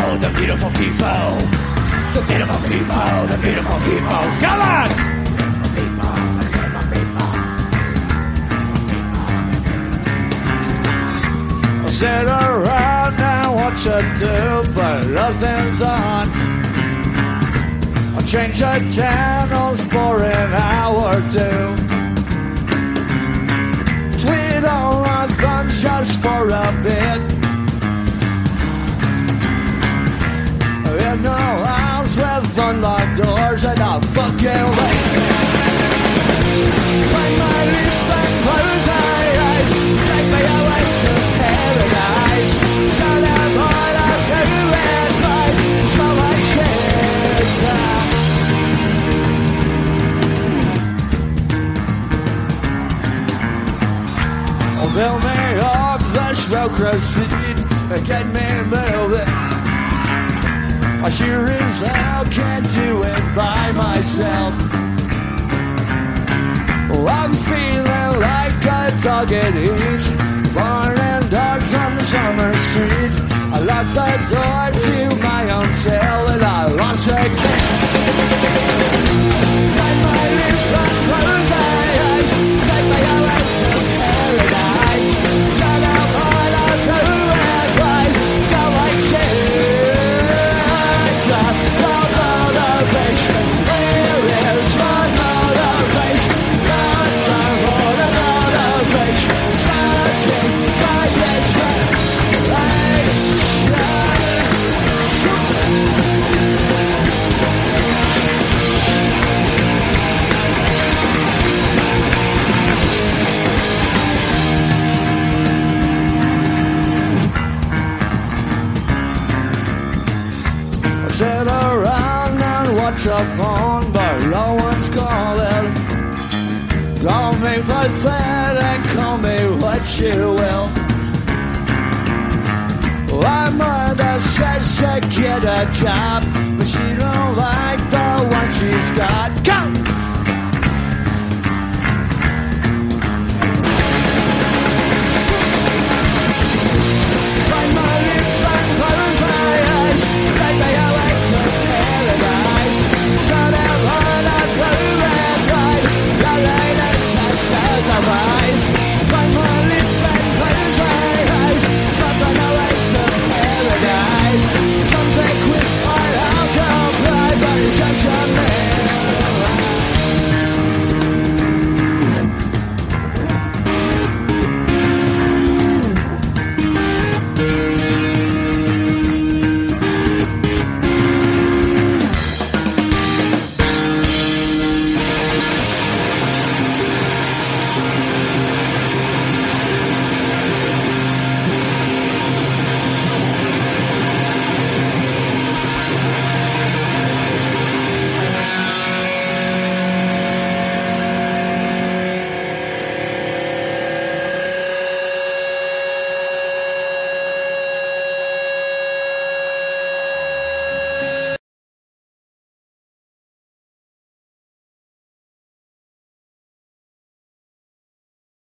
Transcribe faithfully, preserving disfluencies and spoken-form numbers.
the beautiful people, the beautiful people, the beautiful people. Come on! I sit around and watch it do, but nothing's on. I change the channels for an hour or two. Tweet on my thumb just for a bit. In the house with unlocked doors and a fucking lazy. When my leaf and close my eyes, take me away to paradise. So damn hard I do it, but smell like shit. Oh, build me off this Velcro seat and get me moving. I sure as hell can't do it by myself. Oh, I'm feeling like a dog at each barn dogs on the summer street. I locked the door to my own cell and I lost a key. Light my lips and close my eyes, take me away to paradise. Shut up all of the red lights, sound like shit. Sit around and watch a phone, but no one's calling. Call me pathetic, call me what you will. My mother says to get a job, but she don't like